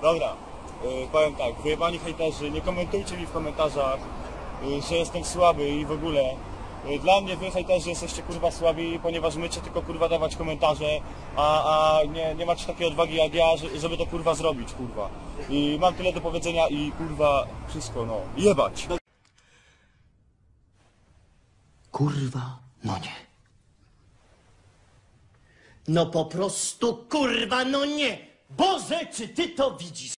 Dobra, powiem tak, wyjebani hejterzy, nie komentujcie mi w komentarzach, że jestem słaby i w ogóle. Dla mnie wy hejterzy jesteście kurwa słabi, ponieważ mycie tylko kurwa dawać komentarze, a nie macie takiej odwagi jak ja, żeby to kurwa zrobić, kurwa. I mam tyle do powiedzenia i kurwa wszystko, no, jebać. Kurwa, no nie. No po prostu kurwa, no nie. Boże, czy ty to widzisz?